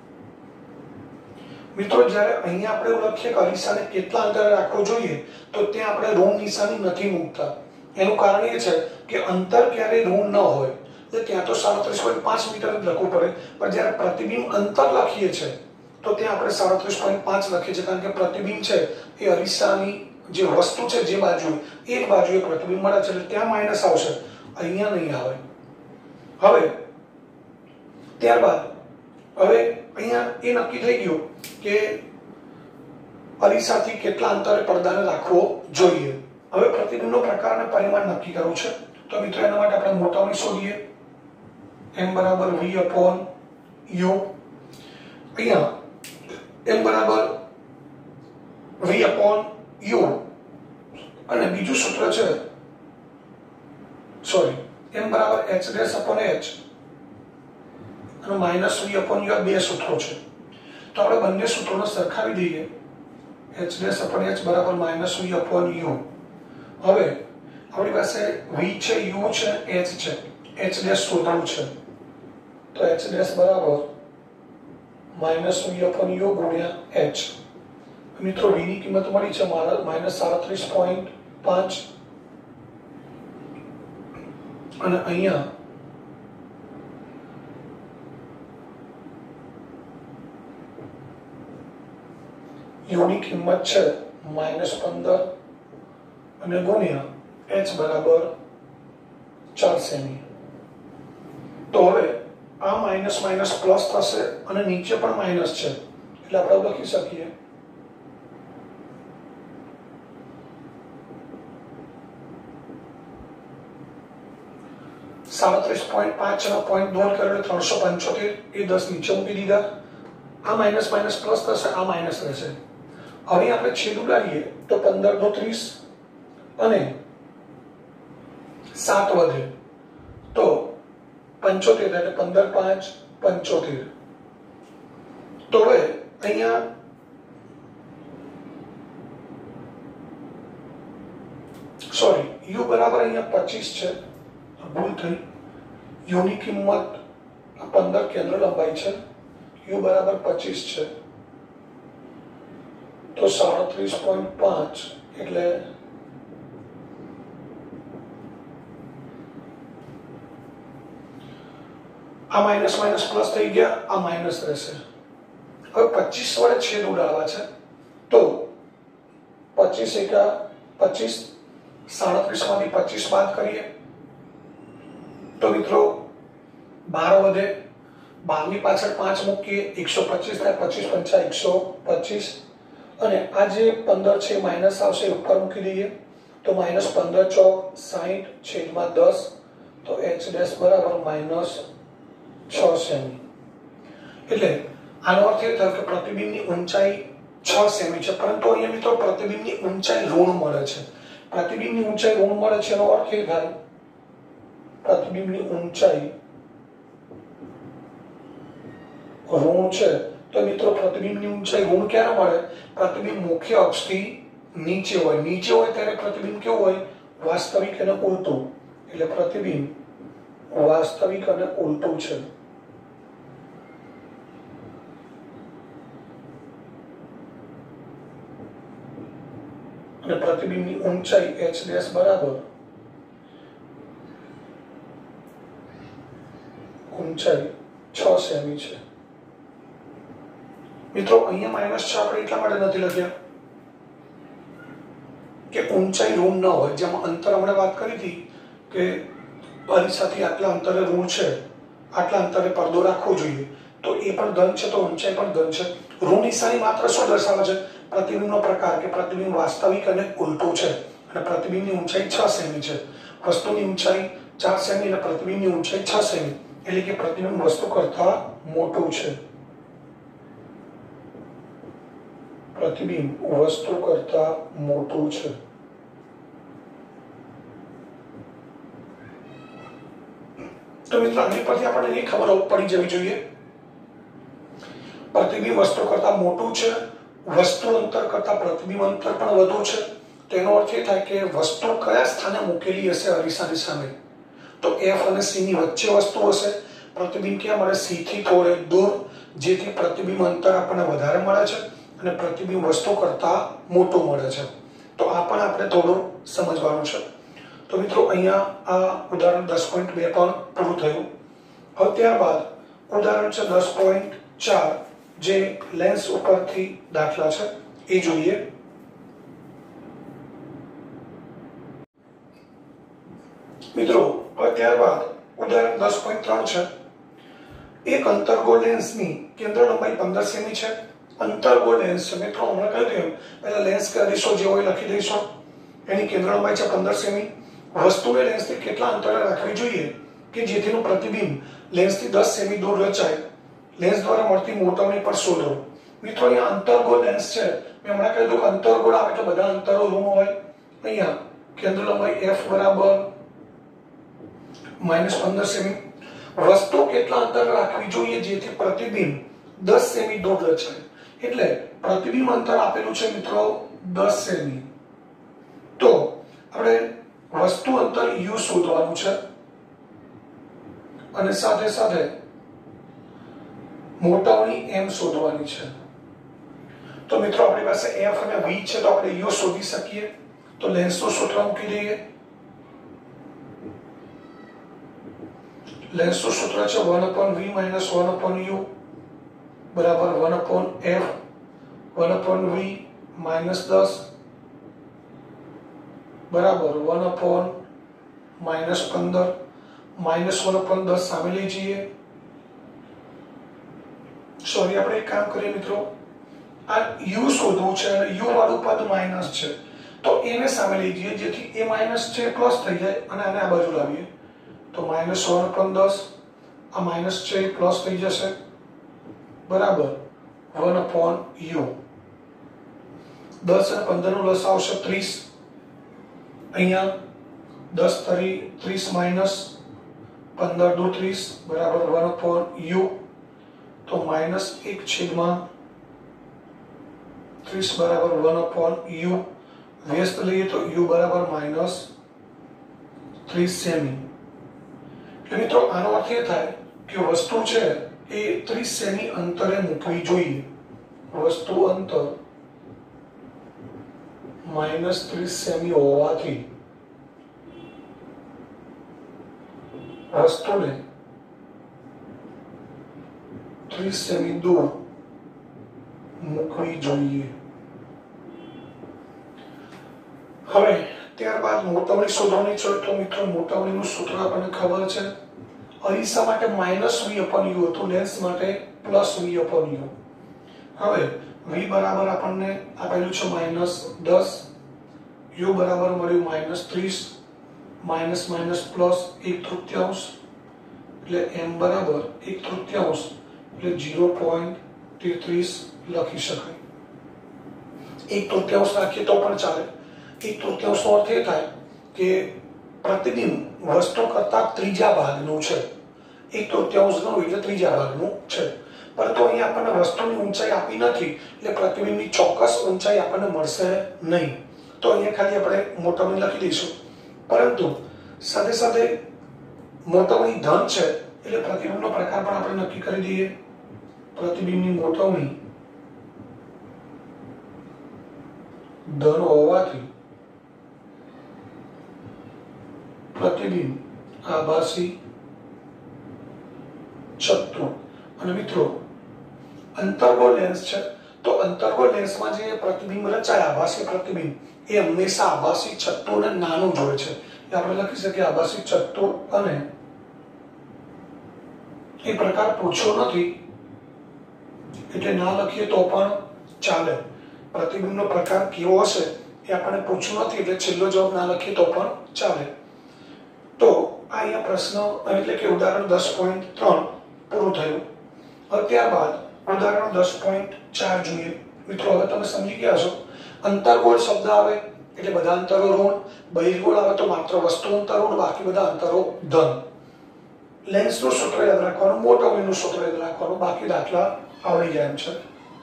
મિત્રો જ્યારે અહીંયા આપણે એવું લખીએ કે અરીસાને કેટલા અંતરે રાખવો જોઈએ તો ત્યાં આપણે ઋણ નિશાની નથી મૂકતા. એનું કારણ એ છે કે અંતર ક્યારેય ઋણ ન હોય એટલે ત્યાં તો 37.5 મીટર જ લખવું પડે. પણ જ્યારે પ્રતિબિંબ અંતર લખીએ છીએ તો ત્યાં આપણે 37.5 લખીએ છીએ, કારણ કે પ્રતિબિંબ છે એ અરીસાની જે વસ્તુ છે જે બાજુ એક બાજુએ પ્રતિબિંબ મળે છે એટલે ત્યાં માઇનસ આવશે, અહીંયા નહીં આવે. હવે ત્યારબાદ હવે અહીંયા એ નક્કી થઈ ગયું કે અરીસાથી કેટલા અંતરે પડદાને રાખવો જોઈએ. હવે પ્રતિબિંબનો પ્રકાર અને પરિમાણ નક્કી કરવું છે. તો મિત્રો એના માટે આપણે મોટાની શોધીએ. m = v/u. અહીંયા m = v/u અને બીજું સૂત્ર છે m = h'/h અને -v/u આ બે સૂત્રો છે. તો આપણે બંને સૂત્રોને સરખાવી દઈએ. h'/h બરાબર -v/u. હવે આપણી પાસે v છે, u છે, h છે. h' શોધવાનું છે તો h' બરાબર -v/u ગુણ્યા h. મિત્રો v ની કિંમત મળી છે -37.5 અને અહીંયા u ની કિંમત છે -15 અને ગુણ્યા h બરાબર 4 સેમી. તો હવે આ માઇનસ માઇનસ પ્લસ થશે અને નીચે પણ માઇનસ છે એટલે આપણે લખી શકીએ -37.5 નો પોઈન્ટ દૂર કર્યો 375 એ 10 નીચે મૂકી દીધા. આ માઇનસ માઇનસ પ્લસ થશે, આ માઇનસ રહેશે. હવે આપણે છેદ ઉડાડીએ તો 15 નો 30 અને 7 વધે તો 75 એટલે 15 5 75. તો હવે અહીંયા સોરી u બરાબર અહીંયા 25 છે, ભૂલ થઈ, u ની કિંમત 15 કેન્દ્ર લંબાઈ છે, u બરાબર 25 છે, તો 37.5 એટલે આ માઇનસ માઇનસ પ્લસ થઈ ગયા, આ માઇનસ રહેશે. હવે 25 વડે છેદ ઉડાડવા છે, તો 25 એકા 25, 37 માંથી 25 બાદ કરીએ તો મિત્રો 12 વધે, 12 ની પાછળ 5 મૂકીએ, 125 થાય, 25 પંચા 125, અને આ જે 15 છે માઇનસ આવશે, ઉપર મૂકી દઈએ તો માઇનસ 15 ચોક 60 છેદમાં 10, તો h ડેશ બરાબર માઇનસ 6 સેમી. એટલે આનો અર્થ એ થયો કે પ્રતિબિંબની ઊંચાઈ 6 સેમી છે, પરંતુ અહીંયા મિત્રો પ્રતિબિંબની ઊંચાઈ ઋણ મળે છે. પ્રતિબિંબની ઊંચાઈ ઋણ મળે છે એનો અર્થ એ થાય પ્રતિબિંબની ઊંચાઈ ઋણ છે, તો મિત્રો પ્રતિબિંબની ઊંચાઈ ઋણ ક્યારે મળે? પ્રતિબિંબ મુખ્ય અક્ષથી નીચે હોય. નીચે હોય ત્યારે પ્રતિબિંબ કેવું હોય? વાસ્તવિક અને ઉલટું. એટલે પ્રતિબિંબ વાસ્તવિક અને ઉલટું છે. અને પ્રતિબિંબની ઊંચાઈ h ડેશ બરાબર ઊંચાઈ 6 સેમી છે. મિત્રો અહીંયા માઇનસ 6 આપણે એટલા માટે નથી લખ્યા કે ઊંચાઈ ઋણ ન હોય. જેમાં અંતર આપણે વાત કરી હતી કે અરીસાથી આટલા અંતરે ઋણ છે, આટલા અંતરે પડદો રાખવો જોઈએ, તો એ પણ ધન છે, તો ઊંચાઈ પણ ધન છે. ઋણ નિશાની માત્ર શું દર્શાવે છે? પ્રતિબિંબનો પ્રકાર, કે પ્રતિબિંબ વાસ્તવિક અને ઉલટું છે. અને પ્રતિબિંબની ઊંચાઈ 6 સેમી છે. વસ્તુની ઊંચાઈ 4 સેમી અને પ્રતિબિંબની ઊંચાઈ 6 સેમી, એટલે કે પ્રતિબિંબ વસ્તુ કરતા મોટું છે. પ્રતિબિંબ વસ્તુ કરતા મોટું છે. તો મિત્રો આની પરથી આપણને એ ખબર પડી જવી જોઈએ પ્રતિબિંબ વસ્તુ કરતા મોટું છે, વસ્તુ અંતર કરતા પ્રતિબિંબ અંતર પણ વધુ છે. તેનો અર્થ એ થાય કે વસ્તુ કયા સ્થાને મૂકેલી હશે અરીસાની સામે, તો f અને c ની વચ્ચે વસ્તુ હશે. પ્રતિબિંબ ક્યાં મળે? c થી થોડે દૂર, જેથી પ્રતિબિંબ અંતર આપણને વધારે મળે છે અને પ્રતિબિંબ વસ્તુ કરતા મોટું મળે છે. તો આ પણ આપણે થોડું સમજવાનું છે. તો મિત્રો અહીંયા આ ઉદાહરણ 10.2 પણ પૂરું થયું. હવે ત્યારબાદ ઉદાહરણ છે 10.4, જે લેન્સ ઉપરથી દાખલા છે એ જોઈએ. મિત્રો હવે ત્યારબાદ ઉદાહરણ 10.3 છે. એક અંતર્ગોળ લેન્સની કેન્દ્ર લંબાઈ 15 સેમી છે. અંતર્ગોળ લેન્સ છે મિત્રો, હમણાં કહ્યું તેમ પહેલા લેન્સ કે અરીસો જે હોય લખી દઈશું. એની કેન્દ્ર લંબાઈ છે 15 સેમી. વસ્તુને લેન્સથી કેટલા અંતરે રાખવી જોઈએ કે જેથીનું પ્રતિબિંબ લેન્સથી 10 સેમી દૂર રચાય? લેન્સ દ્વારા મળતી મોટવણી પર શોધો. મિત્રો અહીંયા અંતર્ગોળ લેન્સ છે. મેં હમણાં કહ્યું કે અંતર્ગોળ આવે એટલે બધા અંતરો ઋણ હોય. અહીંયા કેન્દ્ર લંબાઈ f બરાબર -15 સેમી. વસ્તુ કેટલા અંતર રાખવી જોઈએ જેથી પ્રતિબિંબ 10 સેમી દૂર રચાય? એટલે પ્રતિબિંબ અંતર આપેલું છે મિત્રો 10 સેમી. તો આપણે વસ્તુ અંતર u શોધવાનું છે અને સાથે સાથે મોટવણી m શોધવાની છે. તો મિત્રો આપણી પાસે f અને v છે, તો આપણે u શોધી શકીએ. તો લેન્સનું સૂત્ર મૂકી દઈએ. લેન્સનું સૂત્ર છે 1/v - 1/u બરાબર 1/f 1/v -10 બરાબર 1/-15 -1/10 સામે લઈ જઈએ. સોરી, આપણે એક કામ કરીએ મિત્રો, આ u શોધવું છે અને u વાળું પદ માઇનસ છે, તો એને સામે લઈ જઈએ જેથી એ માઇનસ છે પ્લસ થઈ જાય અને આને આ બાજુ લાવીએ. તો -1/10, આ માઇનસ છે પ્લસ થઈ જશે બરાબર 1/u. 10 અને 15 નો લસાઅ આવશે 30. અહીંયા 10 તરી 30 માઇનસ 15 દુ 30 બરાબર 1/u. તો -1/30 બરાબર 1/u. વ્યસ્ત લઈએ તો u બરાબર -30 સેમી. એટલે મિત્રો આનો અર્થ એ થાય કે વસ્તુ છે એ 30 સેમી અંતરે મૂકવી જોઈએ. વસ્તુ અંતર -30 સેમી હોવાથી વસ્તુને 30 સેમી દૂર મૂકવી જોઈએ. હવે ત્યારબાદ મોટવણી શોધવાની છે. તો મિત્રો મોટવણીનું સૂત્ર આપણને ખબર છે. અરીસા માટે -v/u હતું, લેન્સ માટે +v/u. હવે v બરાબર આપણને આપેલું છે -10, u બરાબર મળ્યું -30, માઇનસ માઇનસ પ્લસ 1/3 એટલે m બરાબર 1/3 એટલે 0.33 લખી શકાય. 1/3 રાખીએ તો પણ ચાલે. 1/3 નો અર્થ એ થાય કે પ્રતિબિંબ વસ્તુ કરતા ત્રીજા ભાગનું છે. 1/3 ગણો એટલે ત્રીજા ભાગનું છે. પરંતુ અહીંયા આપણને વસ્તુની ઊંચાઈ આપી નથી, એટલે પ્રતિબિંબની ચોક્કસ ઊંચાઈ આપણને મળશે નહીં. તો અહીંયા ખાલી આપણે મોટવણી લખી દઈશું. પરંતુ સાથે સાથે મોટવણી ધન છે એટલે પ્રતિબિંબનો પ્રકાર પણ આપણે નક્કી કરી દઈએ. પ્રતિબિંબની મોટવણી ધન હોવાથી પ્રતિબિંબ આભાસી ચત્તુ. અને મિત્રો અંતર્ગોળ લેન્સ છે તો અંતર્ગોળ લેન્સમાં જે પ્રતિબિંબ રચાય આભાસી પ્રતિબિંબ એ હંમેશા આભાસી ચત્તુને નાનું જ હોય છે. આપણે લખી શકીએ આભાસી ચત્તુ અને એ પ્રકાર પૂછ્યો નથી એટલે ના લખીએ તો પણ ચાલે. પ્રતિબિંબનો પ્રકાર કેવો હશે એ આપણને પૂછ્યું નથી એટલે છેલ્લો જવાબ ના લખીએ તો પણ ચાલે. તો આ અહીંયા પ્રશ્ન એટલે કે ઉદાહરણ 10.3 પૂરું થયું. હવે ત્યારબાદ ઉદાહરણ 10.4 જોઈએ. મિત્રો હવે તમે સમજી ગયા છો અંતર્ગોળ શબ્દ આવે એટલે બધા અંતરો ઋણ, બહિર્ગોળ આવે તો માત્ર વસ્તુ અંતર ઋણ, બાકી બધા અંતરો ધન. લેન્સનું સૂત્ર યાદ રાખવાનું, મોટવણીનું સૂત્ર યાદ રાખવાનું, બાકી દાખલા આવડી જાય એમ છે.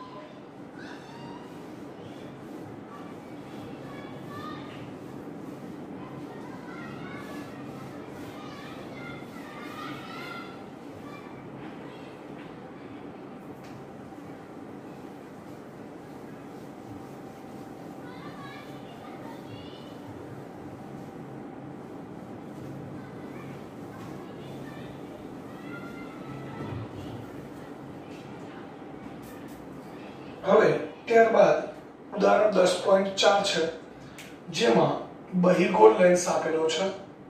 હવે ત્યારબાદ ઉદાહરણ 10.4 છે જેમાં બહિર્ગોળ લેન્સ આપેલો છે.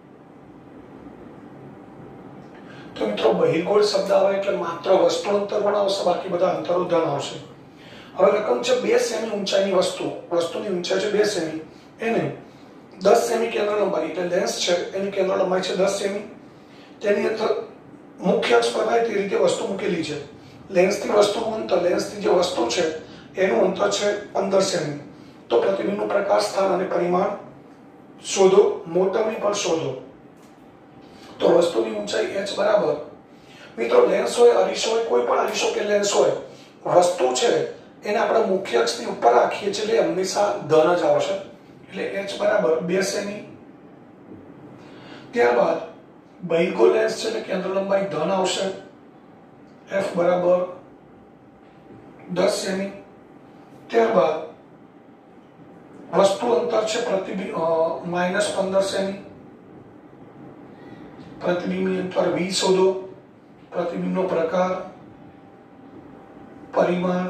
તો મિત્રો બહિર્ગોળ શબ્દ આવે એટલે માત્ર વસ્તુ અંતર પણ આવશે, બાકી બધા અંતરો ધન આવશે. હવે રકમ છે 2 સેમી ઊંચાઈની વસ્તુની ઊંચાઈ છે 2 સેમી, એને 10 સેમી કેન્દ્ર લંબાઈ એટલે લેન્સ છે એની કેન્દ્ર લંબાઈ છે 10 સેમી. તેની અંદર મુખ્ય અક્ષ પર તે રીતે વસ્તુ મૂકેલી છે. લેન્સથી વસ્તુનું અંતર, લેન્સથી જે વસ્તુ છે એનું અંતર છે 15 સેમી. તો પ્રતિબિંબનું પ્રકાશ સ્થાન અને પરિમાણ શોધો, મોટવણી પણ શોધો. તો વસ્તુની ઊંચાઈ h બરાબર, મિત્રો લેન્સ હોય, અરીસો હોય, કોઈ પણ અરીસો કે લેન્સ હોય, વસ્તુ છે એને આપણે મુખ્ય અક્ષની ઉપર રાખીએ છીએ એટલે હંમેશા ધન જ આવશે. એટલે h બરાબર 2 સેમી. ત્યારબાદ બહિર્ગોળ લેન્સ છે એટલે કેન્દ્ર લંબાઈ ધન આવશે. f બરાબર 10 સેમી. ત્યારબાદ વસ્તુ અંતર છે પ્રતિબિંબ -15 સેમી. પ્રતિબિંબની અંતર v શોધો. પ્રતિબિંબનો પ્રકાર, પરિમાણ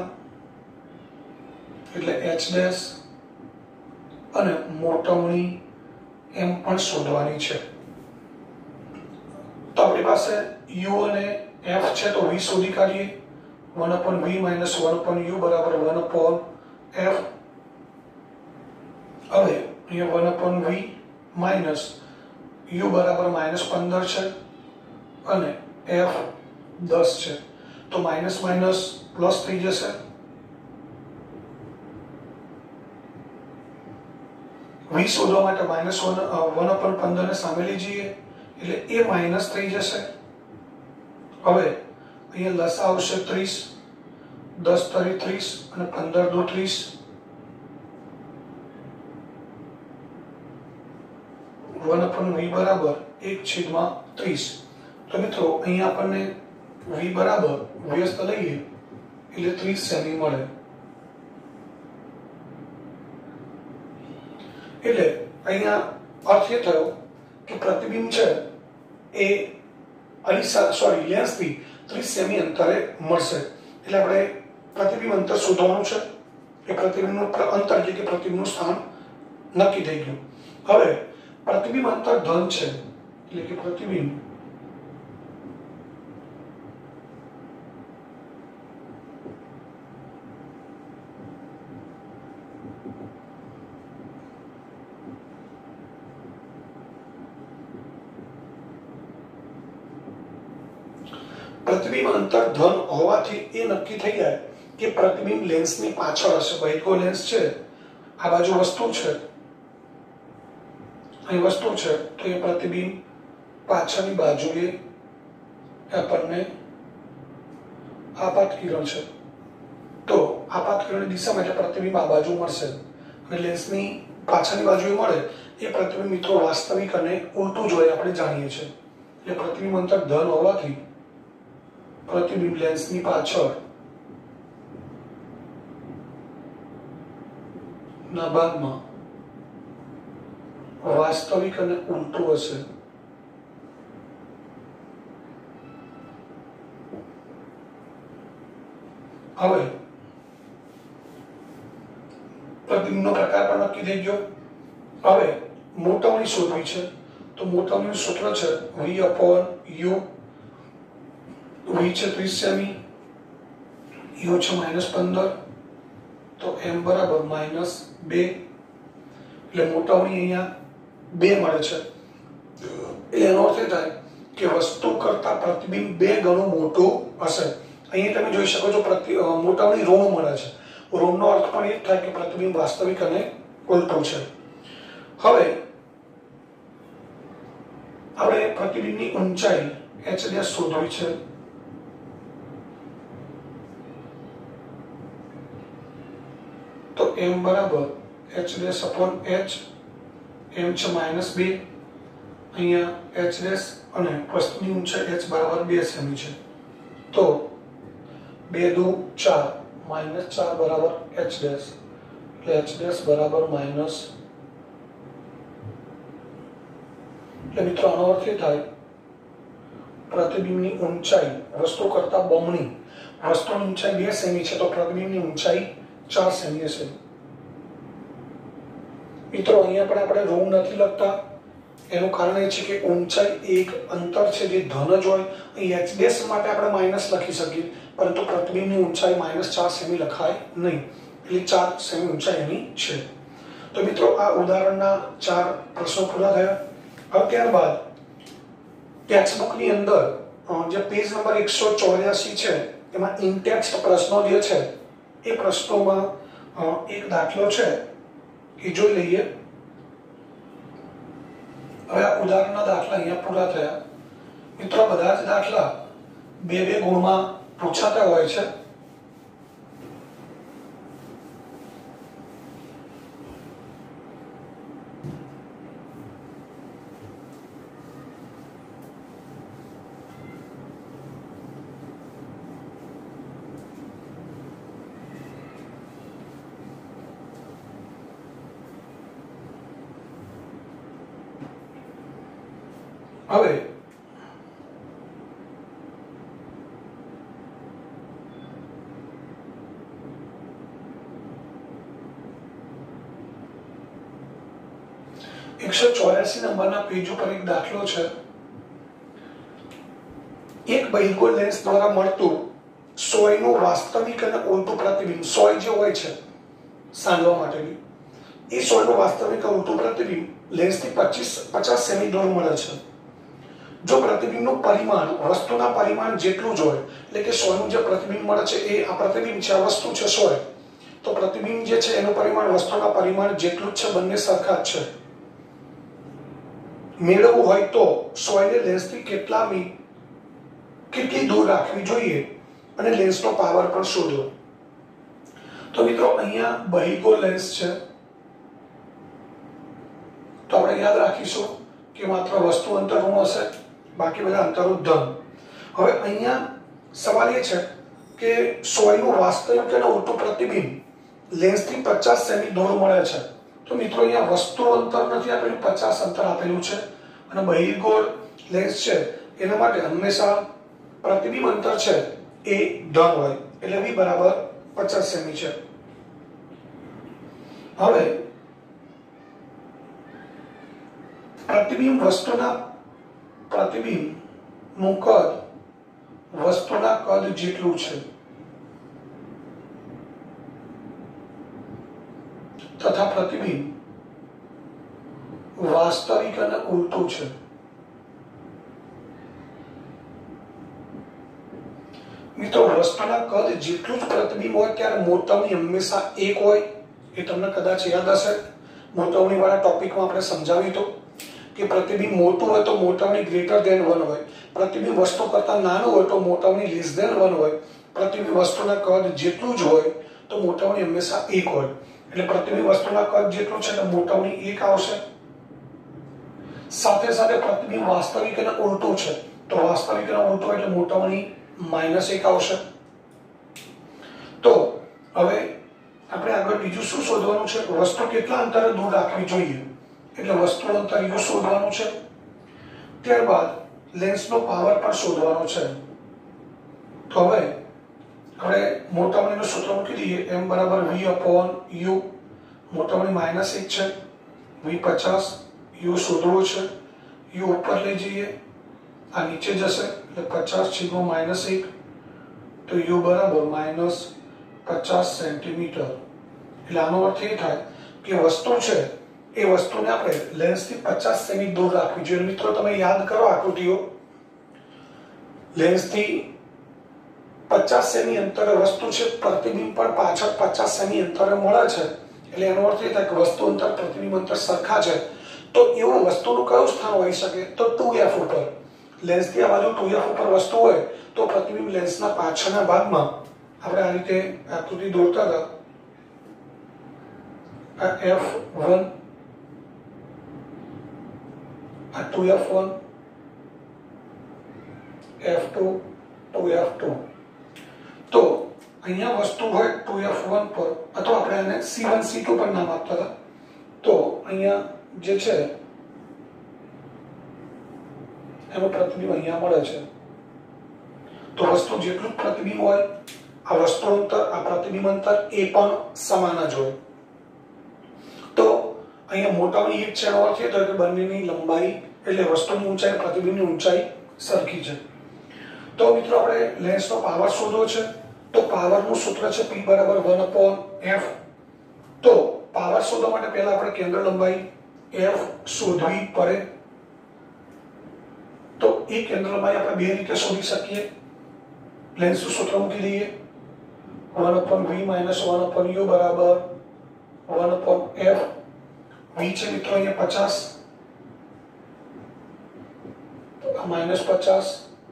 એટલે h' અને મોટવણી એમ પણ શોધવાની છે. તો આપણી પાસે u અને f છે તો v શોધી કાઢીએ. 1/v - 1/u બરાબર 1/f. હવે અહીંયા 1/v માઇનસ u બરાબર -15 છે અને f 10 છે. તો માઇનસ માઇનસ પ્લસ થઈ જશે. v શોધવા માટે -1/15 ને સામે લઈ જઈએ એટલે એ માઇનસ થઈ જશે. હવે અહીંયા લસા આવશે 30, 10 * 30 અને 15 * 30. 1/v બરાબર 1/30. તો મિત્રો અહીંયા આપણને v બરાબર વ્યસ્ત લઈએ એટલે 30 સેમી મળે. એટલે અહીંયા અર્થ એ થયો કે પ્રતિબિંબ છે એ લેન્સથી 30 સેમી અંતરે મળશે. એટલે આપણે પ્રતિબિંબ અંતર શોધવાનું છે. એ પ્રતિબિંબનું અંતર એટલે કે પ્રતિબિંબનું સ્થાન નક્કી થઈ ગયું. હવે પ્રતિબિંબ અંતર ધન છે એટલે કે પ્રતિબિંબ પ્રતિબિંબ અંતર ધન હોવાથી એ નક્કી થઈ જાય કે પ્રતિબિંબ લેન્સની પાછળ હશે. બહિર્ગોળ લેન્સ છે, આ બાજુ વસ્તુ છે, અહીં વસ્તુ છે, તો એ પ્રતિબિંબ પાછળની બાજુએ આપણને આપાત કિરણ છે. તો આપાત કિરણની દિશામાં એટલે પ્રતિબિંબ આ બાજુ મળશે અને લેન્સની પાછળની બાજુએ મળે એ પ્રતિબિંબ મિત્રો વાસ્તવિક અને ઉલટું જ હોય આપણે જાણીએ છીએ. એટલે પ્રતિબિંબ અંતર ધન હોવાથી પ્રતિબિંબ લેન્સની પાછળ ના ભાગમાં વાસ્તવિક અને ઉલટું હશે. હવે પ્રતિબિંબનો પ્રકાર પણ નક્કી થઈ ગયો. હવે મોટવણી શોધવી છે. તો મોટવણીનું સૂત્ર છે v/u. v છે 30 સેમી, u છે -15, તો m બરાબર -2. એટલે મોટવણી અહીંયા 2 મળે છે. એટલે એનો અર્થ એ થાય કે વસ્તુ કરતા પ્રતિબિંબ 2 ગણું મોટું હશે. અહીંયા તમે જોઈ શકો છો મોટવણી ઋણ મળે છે. ઋણનો અર્થ પણ એ જ થાય કે પ્રતિબિંબ વાસ્તવિક અને ઉલટું છે. હવે આપણે પ્રતિબિંબની ઊંચાઈ h' શોધવી છે. તો m બરાબર h' upon h, m છે -2, અહીંયા h' અને વસ્તુની ઊંચાઈ h બરાબર 2 સેમી છે. તો 2 દુ 4, -4 બરાબર h', એટલે h' બરાબર માઇનસ. એટલે મિત્રો આનો અર્થ એ થાય પ્રતિબિંબની ઊંચાઈ વસ્તુ કરતા બમણી. વસ્તુની ઊંચાઈ 2 સેમી છે તો પ્રતિબિંબની ઊંચાઈ 4 સેમી હશે. મિત્રો અહીંયા પણ આપણે ઋણ નથી લખતા. એનું કારણ એ છે કે ઊંચાઈ એક અંતર છે જે ધન જ હોય. અહીં h' માટે આપણે માઇનસ લખી શકીએ, પરંતુ પ્રતિબિંબની ઊંચાઈ -4 સેમી લખાય નહીં. એટલે 4 સેમી ઊંચાઈ એની છે. તો મિત્રો આ ઉદાહરણના 4 પ્રશ્નો પૂરા થયા. હવે ત્યારબાદ ટેક્સ્ટબુકની અંદર જે પેજ નંબર 184 છે એમાં ઇન્ટેક્સ્ટ પ્રશ્નો જે છે એ પ્રશ્નોમાં એક દાખલો છે એ જોઈ લઈએ. હવે આ ઉદાહરણના દાખલા અહીંયા પૂરા થયા. મિત્રો બધા જ દાખલા 2 ગુણમાં પૂછાતા હોય છે. હવે નંબરના પેજ ઉપર એક દાખલો છે. એક બહિર્ગોળ લેન્સ દ્વારા મળતું સોયનું વાસ્તવિક અને ઉલટું પ્રતિબિંબ. સોય જે હોય છે સાંધવા માટેની, એ સોયનું વાસ્તવિક અને ઉલટું પ્રતિબિંબ લેન્સથી 50 સેમી દૂર મળે છે. જો પ્રતિબિંબનું પરિમાણ વસ્તુના પરિમાણ જેટલું જ હોય, એટલે કે સોયનું જે પ્રતિબિંબ મળે છે એ આ પ્રતિબિંબ છે, આ વસ્તુ છે સોય, તો પ્રતિબિંબ જે છે એનું પરિમાણ વસ્તુના પરિમાણ જેટલું જ છે, બંને સરખા જ છે. મેળવવું હોય તો સોયને લેન્સથી કેટલી દૂર રાખવી જોઈએ અને લેન્સનો પાવર પણ શોધો. તો મિત્રો અહીંયા બહિર્ગોળ લેન્સ છે, તો આપણે યાદ રાખીશું કે માત્ર વસ્તુ અંતર ઋણ હશે, બાકી બધા અંતરો ધન. હવે અહીંયા સવાલ એ છે કે સોયનું વાસ્તવિક અને ઉલટું પ્રતિબિંબ લેન્સથી 50 સેમી દૂર મળે છે. તો મિત્રો અહીંયા વસ્તુ અંતર નથી આપેલું, 50 અંતર આપેલું છે અને બહિર્ગોળ લેન્સ છે એના માટે હંમેશા પ્રતિબિંબ અંતર છે એ ધન હોય એટલે v બરાબર 50 સેમી છે. હવે પ્રતિબિંબનું કદ વસ્તુના કદ જેટલું છે તથા પ્રતિબિંબ વાસ્તવિક અને ઉલટું છે. મિત્રો વસ્તુના કદ જેટલું જ પ્રતિબિંબ હોય ત્યારે મોટવણી હંમેશા 1 હોય. એ તમને કદાચ યાદ હશે, મોટવણી વાળા ટોપિકમાં આપણે સમજાવ્યું હતું કે પ્રતિબિંબ મોટું હોય તો મોટવણી ગ્રેટર ધેન 1 હોય, પ્રતિબિંબ વસ્તુ કરતાં નાનું હોય તો મોટવણી લેસ ધેન 1 હોય, પ્રતિબિંબ વસ્તુના કદ જેટલું જ હોય તો મોટવણી હંમેશા 1 હોય. એટલે પ્રતિબિંબ વસ્તુના કદ જેટલું છે તો મોટવણી 1 આવશે. સાથે સાથે પ્રતિબિંબ વાસ્તવિક અને ઉલટું છે તો વાસ્તવિક અને ઉલટું એટલે મોટવણી -1 આવશે. તો હવે આપણે આગળ બીજું શું શોધવાનું છે? વસ્તુ કેટલા અંતરે દૂર રાખવી જોઈએ એટલે વસ્તુ અંતર u શોધવાનું છે. ત્યારબાદ લેન્સનો પાવર પણ શોધવાનો છે. તો હવે આપણે મોટવણીનું સૂત્ર મૂકી દઈએ, m બરાબર v/u. મોટવણી -1 છે, v 50, u શોધવું છે. u ઉપર લઈ જઈએ, આ નીચે જશે એટલે 50/-1 તો u બરાબર -50 સેન્ટીમીટર. એટલે આનો અર્થ એ થાય કે વસ્તુ છે એ વસ્તુને આપણે લેન્સથી 50 સેમી દૂર રાખવી જોઈએ. મિત્રો તમે યાદ કરો આકૃતિઓ, લેન્સથી 50 સેમી અંતરે વસ્તુ છે, પ્રતિબિંબ પણ પાછળ 50 સેમી અંતરે મળે છે. એટલે એનો અર્થ એ થાય કે વસ્તુ અંતર પ્રતિબિંબ અંતર સરખા છે. તો એવું વસ્તુનું કયું સ્થાન હોઈ શકે? તો 2f ઉપર. લેન્સથી આ બાજુ 2f ઉપર વસ્તુ હોય તો પ્રતિબિંબ લેન્સના પાછળના ભાગમાં આપણે આ રીતે આકૃતિ દોરતા હતા. આ f1, આ 2f1, f2, 2f2. તો અહીંયા વસ્તુ હોય 2f1 પર, અથવા આપણે આને c1 c2 પર નામ આપતા હતા. તો અહીંયા જે છે એનો પ્રતિબિંબ અહીંયા મળે છે. તો વસ્તુ જેટલું પ્રતિબિંબ હોય, આ વસ્તુ અંતર, આ પ્રતિબિંબ અંતર એ પણ સમાન જ હોય. તો અહીંયા મોટાની એક છે એનો અર્થ એ થાય કે બંનેની લંબાઈ એટલે વસ્તુની ઊંચાઈ પ્રતિબિંબની ઊંચાઈ સરખી છે. તો મિત્રો આપણે લેન્સનો પાવર શોધવો છે. તો પાવરનું સૂત્ર છે p બરાબર 1/f. તો પાવર શોધવા માટે પહેલા આપણે કેન્દ્ર લંબાઈ f શોધવી પડે. તો એ કેન્દ્ર લંબાઈ આપણે બે રીતે શોધી શકીએ. લેન્સનું સૂત્ર મૂકી દઈએ, 1/v - 1/u બરાબર 1/f. v છે મિત્રો અહીંયા 50, -50,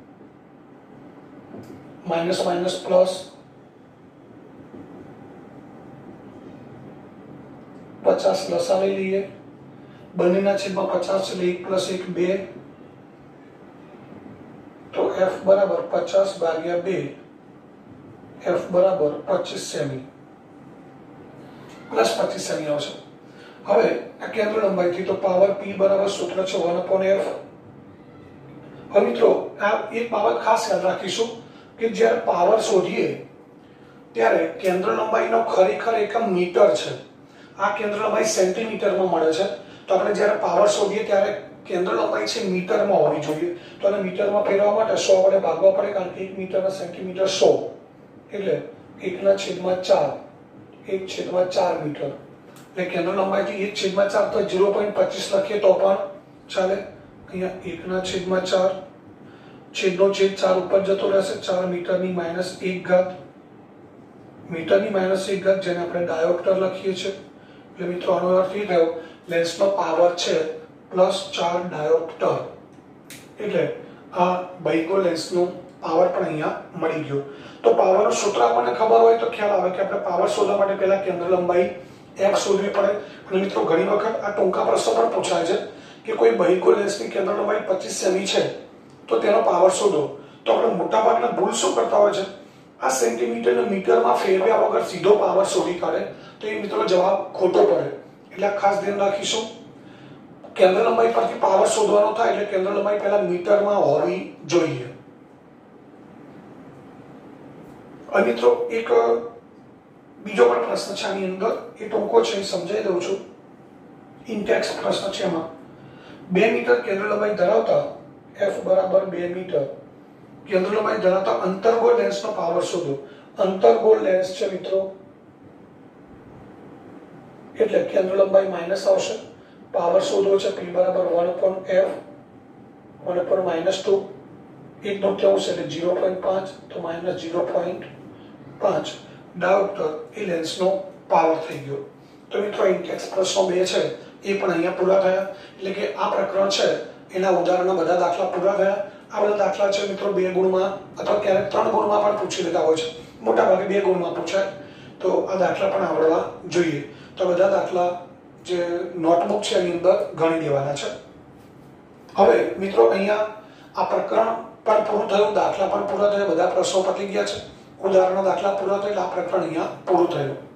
માઇનસ પ્લસ 50 લસાવી લઈએ, બંનેના છેદમાં 50 એટલે 1 + 1 2. તો f બરાબર 50/2, f બરાબર 25 સેમી પ્લસ 25 સેમી આવશે. હવે આ કેન્દ્ર લંબાઈથી તો પાવર p બરાબર સૂત્ર છે 1/f. હવે મિત્રો આ એક બાબત ખાસ યાદ રાખીશું કે જ્યારે પાવર શોધીએ ત્યારે કેન્દ્ર લંબાઈનો ખરેખર એકમ મીટર છે. આ કેન્દ્ર લંબાઈ સેન્ટીમીટરમાં મળે છે. તો આપણે જ્યારે પાવર શોધીએ ત્યારે કેન્દ્ર લંબાઈ છે મીટરમાં હોવી જોઈએ. તો આને મીટરમાં ફેરવવા માટે 100 વડે ભાગવા પડે, કારણ કે 1 મીટરના સેન્ટીમીટર 100 એટલે 1/4, 1/4 મીટર. એટલે કેન્દ્ર લંબાઈથી 1/4 તો 0.25 લખીએ તો પણ ચાલે. અહીંયા 1/4, છેદનો છેદ 4 ઉપર જતો રહેશે, 4 મીટરની -1 મીટરની -1 જેને આપણે ડાયોપ્ટર લખીએ છીએ. એટલે મિત્રો આનો અર્થ એ થયો લેન્સનો પાવર છે +4 ડાયોપ્ટર. એટલે આ બહિર્ગોળ લેન્સનો પાવર પણ અહીંયા મળી ગયો. તો પાવરનું સૂત્ર આપણને ખબર હોય તો ખ્યાલ આવે કે આપણે પાવર શોધવા માટે પહેલા કેન્દ્ર લંબાઈ f શોધવી પડે. અને મિત્રો ઘણી વખત આ ટૂંકા પ્રશ્નો પણ પૂછાય છે કે કોઈ બહિર્ગોળ લેન્સની કેન્દ્ર લંબાઈ 25 સેમી છે તો તેનો પાવર શોધો, તો આપણે મોટાભાગના ભૂલ શું કરતા હોય છે, આ સેન્ટીમીટરને મીટરમાં ફેરવ્યા વગર સીધો પાવર શોધી કાઢે, તો એ મિત્રો જવાબ ખોટો પડે. એટલે ખાસ ધ્યાન રાખીશું, કેન્દ્ર લંબાઈ પરથી પાવર શોધવાનો થાય એટલે કેન્દ્ર લંબાઈ પહેલા મીટરમાં હોવી જોઈએ. અને મિત્રો એક બીજો પણ પ્રશ્ન છે આની અંદર, એ ટૂંકો છે, સમજાવી દઉં છું. ઇન્ટેક્સ પ્રશ્ન છે. એમાં 2 મીટર કેન્દ્ર લંબાઈ ધરાવતા f બરાબર 2 મીટર કેન્દ્ર લંબાઈ ધરાવતા અંતર્ગોળ લેન્સનો પાવર શોધો. અંતર્ગોળ લેન્સ છે મિત્રો, એટલે કેન્દ્ર લંબાઈ માઈનસ આવશે, પાવર શોધવો છે p બરાબર 1/f 1/-2, 1 નો કેવું છે એટલે 0.5, તો -0.5 ડાયોપ્ટર એ લેન્સનો પાવર થઈ ગયો. તો મિત્રો ઇન્ટેક્સ પ્રશ્નો 2 છે એ પણ અહીંયા પૂરા થયા. એટલે કે આ પ્રકરણ છે એના ઉદાહરણના બધા દાખલા પૂરા થયા. આ બધા દાખલા છે મિત્રો 2 ગુણમાં અથવા ક્યારેક 3 ગુણમાં પણ પૂછી લેતા હોય છે, મોટા ભાગે 2 ગુણમાં પૂછાય, તો આ દાખલા પણ આવડવા જોઈએ. તો બધા દાખલા જે નોટબુક છે એની અંદર ગણી લેવાના છે. હવે મિત્રો અહીંયા આ પ્રકરણ પણ પૂરું થયું, દાખલા પણ પૂરા થયા, બધા પ્રશ્નો પતી ગયા છે, ઉદાહરણના દાખલા પૂરા થયા, આ પ્રકરણ અહીંયા પૂરું થયું.